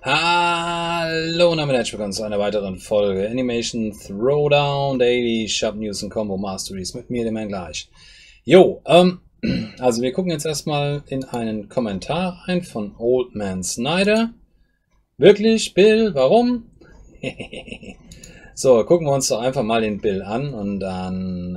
Hallo und damit herzlich willkommen zu einer weiteren Folge Animation Throwdown Daily Shop News und Combo Masteries mit mir, dem Herrn Gleich. Jo, also wir gucken jetzt erstmal in einen Kommentar rein von Old Man Snyder. Wirklich, Bill, warum? So, gucken wir uns doch einfach mal den Bill an und dann,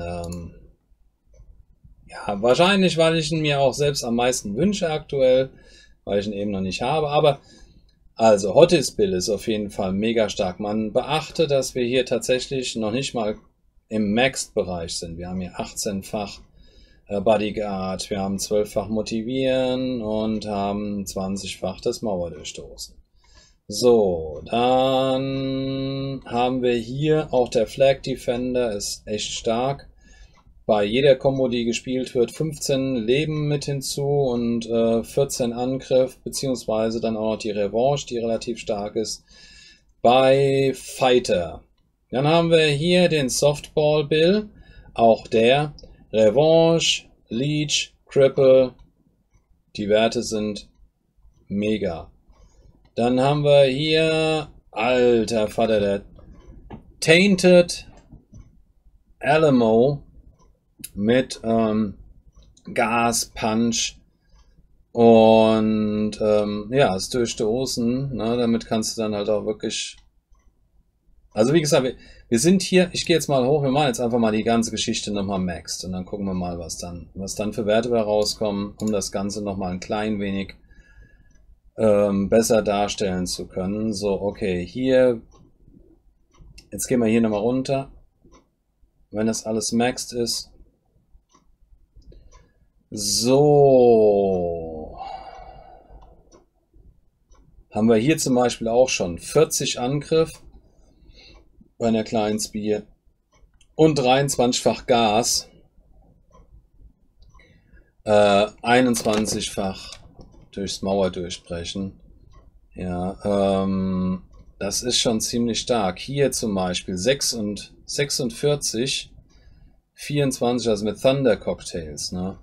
ja, wahrscheinlich, weil ich ihn mir auch selbst am meisten wünsche aktuell, weil ich ihn eben noch nicht habe, aber also, Hottis Bill ist auf jeden Fall mega stark. Man beachte, dass wir hier tatsächlich noch nicht mal im Maxed-Bereich sind. Wir haben hier 18-fach Bodyguard, wir haben 12-fach Motivieren und haben 20-fach das Mauerdurchstoßen. So, dann haben wir hier auch der Flag Defender, ist echt stark. Bei jeder Combo, die gespielt wird, 15 Leben mit hinzu und 14 Angriff, beziehungsweise dann auch noch die Revanche, die relativ stark ist, bei Fighter. Dann haben wir hier den Softball Bill, auch der Revanche, Leech, Cripple, die Werte sind mega. Dann haben wir hier, alter Vater, der Tainted Alamo mit Gas, Punch und ja, das Durchstoßen, ne, damit kannst du dann halt auch wirklich, also wie gesagt, wir sind hier, ich gehe jetzt mal hoch, wir machen jetzt einfach mal die ganze Geschichte nochmal maxed und dann gucken wir mal, was dann für Werte da rauskommen, um das Ganze nochmal ein klein wenig besser darstellen zu können. So, okay, hier, jetzt gehen wir hier nochmal runter, wenn das alles maxed ist. So, haben wir hier zum Beispiel auch schon 40 Angriff bei einer kleinen Spear und 23-fach Gas, 21-fach durchs Mauer durchbrechen. Ja, das ist schon ziemlich stark. Hier zum Beispiel 6 und 46, 24, also mit Thunder Cocktails, ne?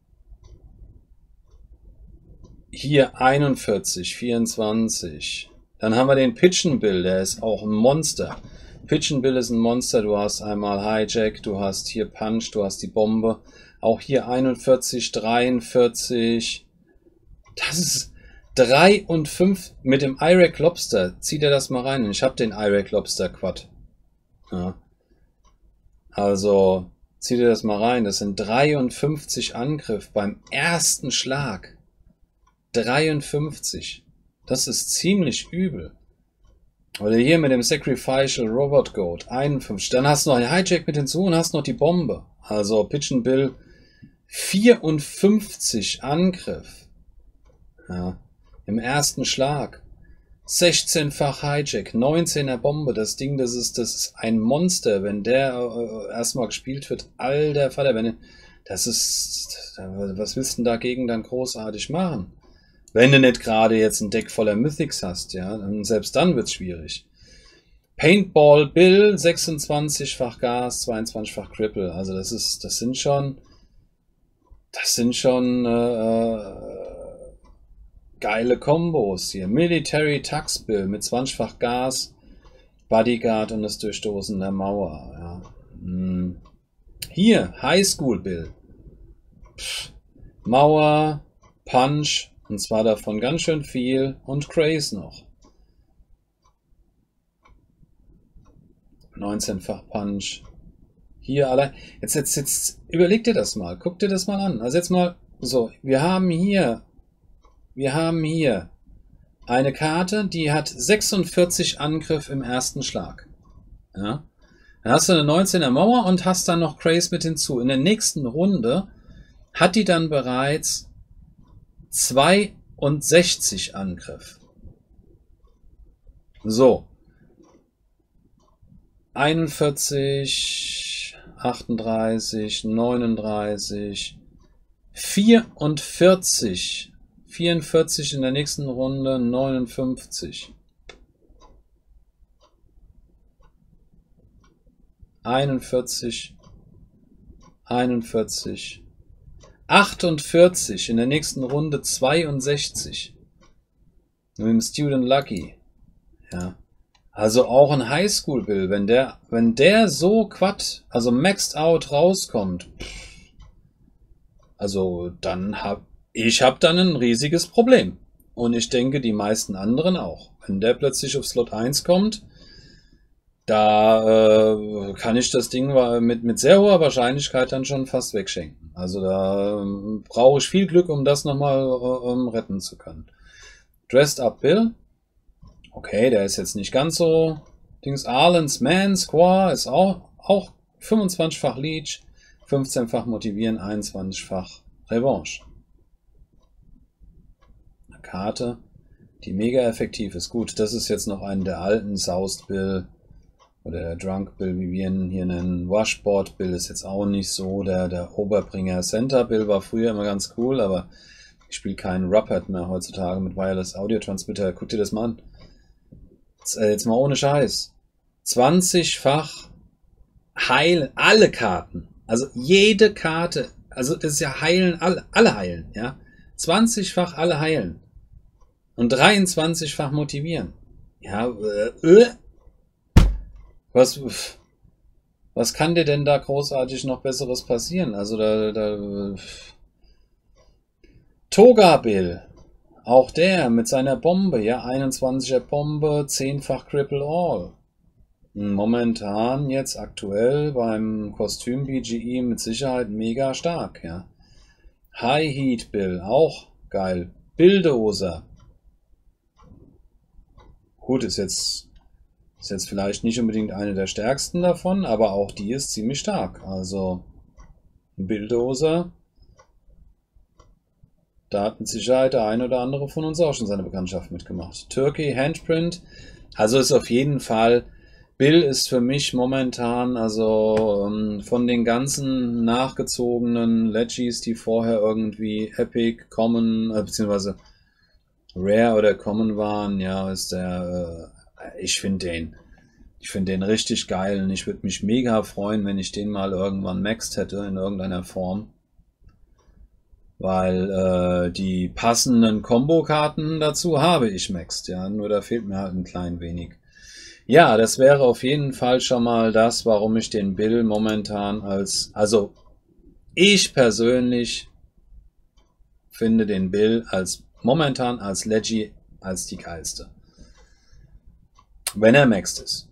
Hier 41, 24. Dann haben wir den Pigeon Bill, der ist auch ein Monster. Pigeon Bill ist ein Monster. Du hast einmal Hijack, du hast hier Punch, du hast die Bombe. Auch hier 41, 43. Das ist 3 und 5 mit dem Iraq Lobster. Zieh dir das mal rein. Ich habe den Iraq Lobster Quad. Ja. Also zieh dir das mal rein. Das sind 53 Angriff beim ersten Schlag. 53. Das ist ziemlich übel. Oder hier mit dem Sacrificial Robot Goat 51. Dann hast du noch den Hijack mit hinzu und hast noch die Bombe. Also Pigeon Bill 54 Angriff. Ja, im ersten Schlag. 16-fach Hijack, 19er Bombe. Das Ding, das ist ein Monster. Wenn der erstmal gespielt wird, alter Vater, das ist, was willst du denn dagegen dann großartig machen? Wenn du nicht gerade jetzt ein Deck voller Mythics hast, ja, dann selbst dann wird's schwierig. Paintball Bill, 26-fach Gas, 22-fach Cripple. Also das sind schon geile Kombos hier. Military Tux Bill mit 20-fach Gas, Bodyguard und das Durchstoßen der Mauer. Ja. Hier, High School Bill. Mauer, Punch, und zwar davon ganz schön viel und Craze noch. 19-fach Punch. Hier allein. Jetzt überleg dir das mal. Guck dir das mal an. Also jetzt mal so. Wir haben hier eine Karte, die hat 46 Angriff im ersten Schlag. Ja. Dann hast du eine 19er Mauer und hast dann noch Craze mit hinzu. In der nächsten Runde hat die dann bereits 62 Angriff. So. 41, 38, 39, 44. 44 in der nächsten Runde, 59. 41, 41. 48 in der nächsten Runde 62. Mit dem Student Lucky. Ja. Also auch ein Highschool Bill, wenn der so also maxed out rauskommt, also dann hab dann ein riesiges Problem. Und ich denke, die meisten anderen auch. Wenn der plötzlich auf Slot 1 kommt, da kann ich das Ding mit sehr hoher Wahrscheinlichkeit dann schon fast wegschenken. Also da brauche ich viel Glück, um das nochmal retten zu können. Dressed Up Bill. Okay, der ist jetzt nicht ganz so. Dings Arlen's Man Squaw ist auch 25-fach Leech, 15-fach Motivieren, 21-fach Revanche. Eine Karte, die mega effektiv ist. Gut, das ist jetzt noch eine der alten Soused Bill oder der Drunk Bill, wie wir ihn hier nennen. Washboard Bill ist jetzt auch nicht so. Der Oberbringer Center Bill war früher immer ganz cool, aber ich spiele keinen Ruppert mehr heutzutage mit Wireless Audio Transmitter. Guck dir das mal an. Jetzt mal ohne Scheiß. 20-fach heilen alle Karten. Also jede Karte. Also das ist ja heilen, alle heilen. Ja? 20-fach alle heilen. Und 23-fach motivieren. Ja, was kann dir denn da großartig noch Besseres passieren? Also Toga Bill. Auch der mit seiner Bombe, ja, 21er Bombe, 10-fach Cripple All. Momentan jetzt aktuell beim Kostüm BGE mit Sicherheit mega stark, ja. High Heat Bill, auch geil. Bulldozer. Gut, ist jetzt vielleicht nicht unbedingt eine der stärksten davon, aber auch die ist ziemlich stark. Also Bulldozer. Da hat mit Sicherheit der eine oder andere von uns auch schon seine Bekanntschaft mitgemacht. Turkey Handprint. Also ist auf jeden Fall, Bill ist für mich momentan, also von den ganzen nachgezogenen Legis, die vorher irgendwie Epic, Common, beziehungsweise Rare oder Common waren, ja, ist der, ich finde den richtig geil und ich würde mich mega freuen, wenn ich den mal irgendwann maxed hätte in irgendeiner Form. Weil die passenden Kombokarten dazu habe ich maxed, ja, nur da fehlt mir halt ein klein wenig. Ja, das wäre auf jeden Fall schon mal das, warum ich den Bill momentan also ich persönlich finde den Bill momentan als Leggy als die geilste. Wenn er maxed ist.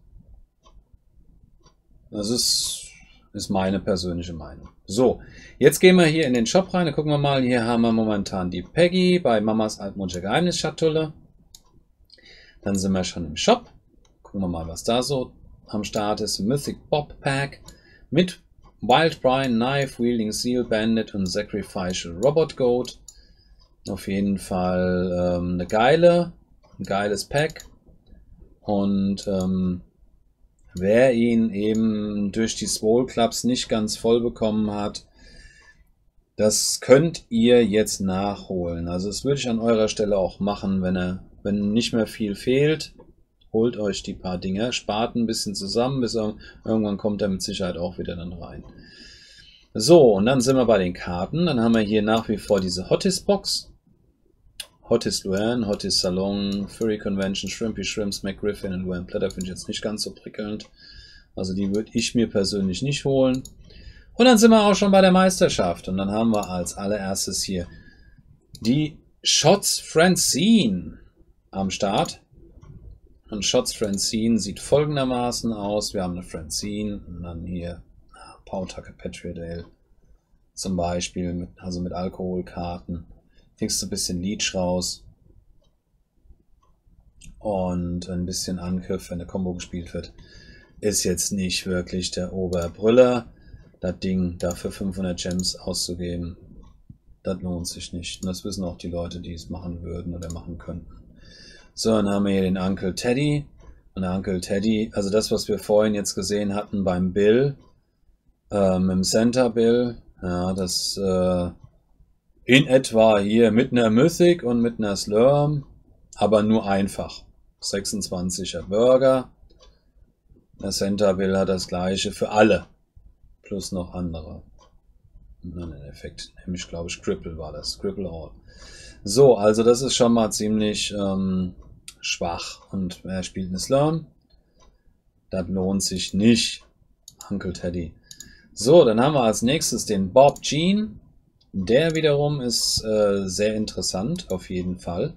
Das ist meine persönliche Meinung. So, jetzt gehen wir hier in den Shop rein. Gucken wir mal, hier haben wir momentan die Peggy bei Mamas Altmodische Geheimnisschatulle. Dann sind wir schon im Shop. Gucken wir mal, was da so am Start ist. Mythic Bob Pack mit Wild Brian, Knife, Wielding Seal, Bandit und Sacrificial Robot Goat. Auf jeden Fall ein geiles Pack. Und wer ihn eben durch die Swole Clubs nicht ganz voll bekommen hat, das könnt ihr jetzt nachholen. Also das würde ich an eurer Stelle auch machen, wenn nicht mehr viel fehlt. Holt euch die paar Dinger, spart ein bisschen zusammen, bis irgendwann kommt er mit Sicherheit auch wieder dann rein. So, und dann sind wir bei den Karten. Dann haben wir hier nach wie vor diese Hottis Box. Hottis Luan, Hottis Salon, Furry Convention, Shrimpy Shrimps, McGriffin und Luan Platter finde ich jetzt nicht ganz so prickelnd. Also die würde ich mir persönlich nicht holen. Und dann sind wir auch schon bei der Meisterschaft. Und dann haben wir als allererstes hier die Shots Francine am Start. Und Shots Francine sieht folgendermaßen aus. Wir haben eine Francine und dann hier Powtucket Patriot Ale zum Beispiel, mit Alkoholkarten. Kriegst du ein bisschen Leech raus und ein bisschen Angriff, wenn der Combo gespielt wird. Ist jetzt nicht wirklich der Oberbrüller. Das Ding dafür 500 Gems auszugeben, das lohnt sich nicht. Und das wissen auch die Leute, die es machen würden oder machen könnten. So, dann haben wir hier den Uncle Teddy. Und der Uncle Teddy, also das, was wir vorhin jetzt gesehen hatten beim Bill, mit dem Center Bill, ja, das in etwa hier mit einer Mythic und mit einer Slurm, aber nur einfach. 26er Burger. Der Center Bill hat das gleiche für alle. Plus noch andere. Und dann im Endeffekt, nämlich glaube ich Cripple war das. Cripple All. So, also das ist schon mal ziemlich schwach. Und wer spielt eine Slurm? Das lohnt sich nicht, Uncle Teddy. So, dann haben wir als nächstes den Bob Jean. Der wiederum ist sehr interessant, auf jeden Fall.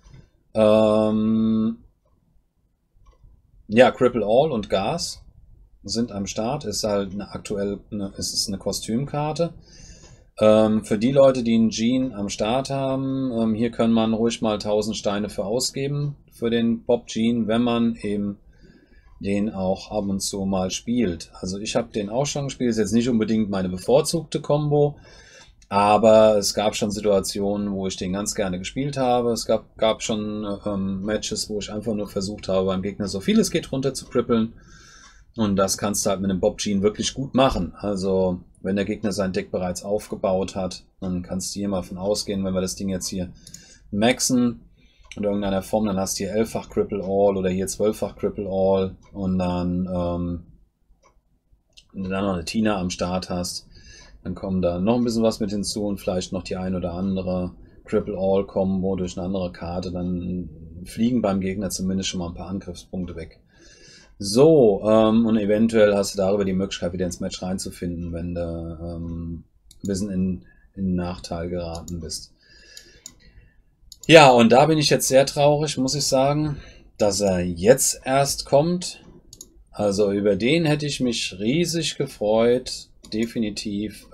Ja, Cripple All und Gas sind am Start. Ist halt ist es eine Kostümkarte. Für die Leute, die einen Jean am Start haben, hier kann man ruhig mal 1000 Steine für ausgeben für den Bob Jean, wenn man eben den auch ab und zu mal spielt. Also ich habe den auch schon gespielt, ist jetzt nicht unbedingt meine bevorzugte Combo, aber es gab schon Situationen, wo ich den ganz gerne gespielt habe. Es gab schon Matches, wo ich einfach nur versucht habe, beim Gegner so viel es geht runter zu krippeln. Und das kannst du halt mit einem Bob Jean wirklich gut machen. Also wenn der Gegner sein Deck bereits aufgebaut hat, dann kannst du hier mal von ausgehen, wenn wir das Ding jetzt hier maxen in irgendeiner Form, dann hast du hier 11-fach Cripple All oder hier 12-fach Cripple All und dann wenn du dann noch eine Tina am Start hast, dann kommen da noch ein bisschen was mit hinzu und vielleicht noch die ein oder andere Cripple All Combo durch eine andere Karte, dann fliegen beim Gegner zumindest schon mal ein paar Angriffspunkte weg. So, und eventuell hast du darüber die Möglichkeit, wieder ins Match reinzufinden, wenn du ein bisschen in Nachteil geraten bist. Ja, und da bin ich jetzt sehr traurig, muss ich sagen, dass er jetzt erst kommt. Also über den hätte ich mich riesig gefreut, definitiv,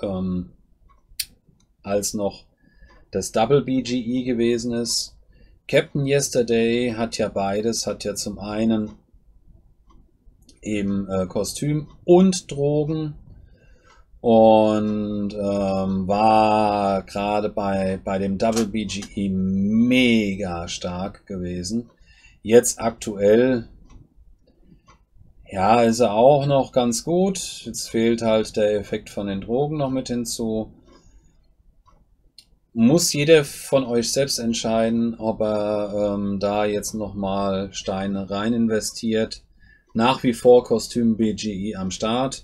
als noch das Double BGE gewesen ist. Captain Yesterday hat ja beides, hat ja zum einen eben Kostüm und Drogen und war gerade bei dem Double BGE mega stark gewesen. Jetzt aktuell, ja, ist er auch noch ganz gut. Jetzt fehlt halt der Effekt von den Drogen noch mit hinzu. Muss jeder von euch selbst entscheiden, ob er da jetzt nochmal Steine rein investiert. Nach wie vor Kostüm BGE am Start.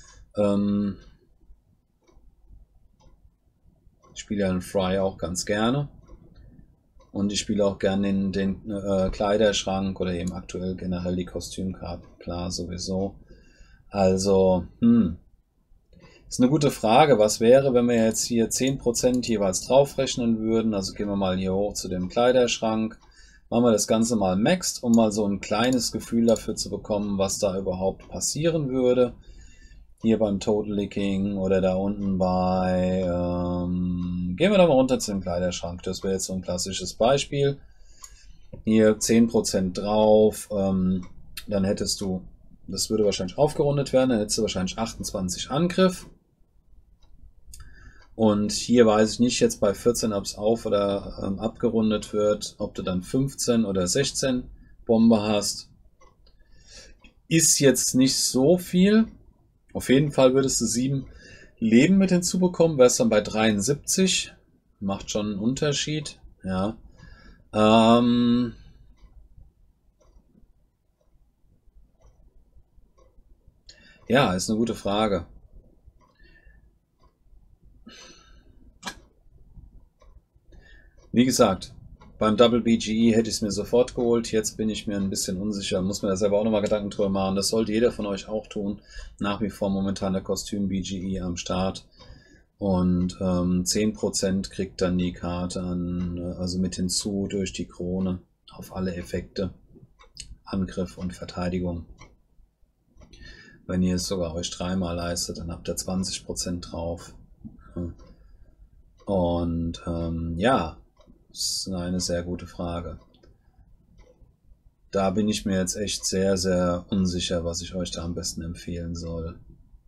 Ich spiele ja den Fry auch ganz gerne. Und ich spiele auch gerne den Kleiderschrank oder eben aktuell generell die Kostümkarten. Klar, sowieso. Also, ist eine gute Frage. Was wäre, wenn wir jetzt hier 10% jeweils draufrechnen würden? Also gehen wir mal hier hoch zu dem Kleiderschrank. Machen wir das Ganze mal maxed, um mal so ein kleines Gefühl dafür zu bekommen, was da überhaupt passieren würde. Hier beim Totally King oder da unten bei... gehen wir doch mal runter zu dem Kleiderschrank. Das wäre jetzt so ein klassisches Beispiel. Hier 10% drauf. Dann hättest du... Das würde wahrscheinlich aufgerundet werden. Dann hättest du wahrscheinlich 28 Angriff. Und hier weiß ich nicht jetzt bei 14, ob es auf- oder abgerundet wird, ob du dann 15 oder 16 Bombe hast. Ist jetzt nicht so viel. Auf jeden Fall würdest du 7 Leben mit hinzubekommen. Wärst dann bei 73. Macht schon einen Unterschied. Ja. Ja, ist eine gute Frage. Wie gesagt, beim Double BGE hätte ich es mir sofort geholt. Jetzt bin ich mir ein bisschen unsicher. Muss mir da selber auch nochmal Gedanken drüber machen. Das sollte jeder von euch auch tun. Nach wie vor momentan der Kostüm BGE am Start. Und 10% kriegt dann die Karte also mit hinzu durch die Krone auf alle Effekte. Angriff und Verteidigung. Wenn ihr es sogar euch 3-mal leistet, dann habt ihr 20% drauf. Und ja, das ist eine sehr gute Frage. Da bin ich mir jetzt echt sehr, sehr unsicher, was ich euch da am besten empfehlen soll.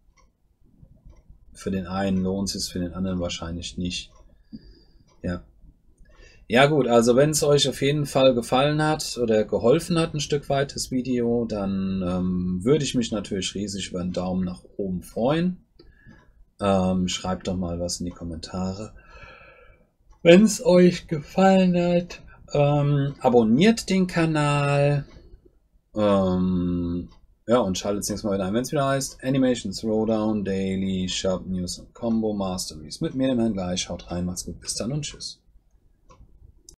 Für den einen lohnt es sich, für den anderen wahrscheinlich nicht. Ja. Ja gut, also wenn es euch auf jeden Fall gefallen hat oder geholfen hat ein Stück weit das Video, dann würde ich mich natürlich riesig über einen Daumen nach oben freuen. Schreibt doch mal was in die Kommentare. Wenn es euch gefallen hat, abonniert den Kanal. Ja, und schaltet das nächste Mal wieder ein, wenn es wieder heißt Animation Throwdown, Daily, Shop, News und Combo Masteries. Mit mir, dem Herrn Gleich. Haut rein, macht's gut, bis dann und tschüss.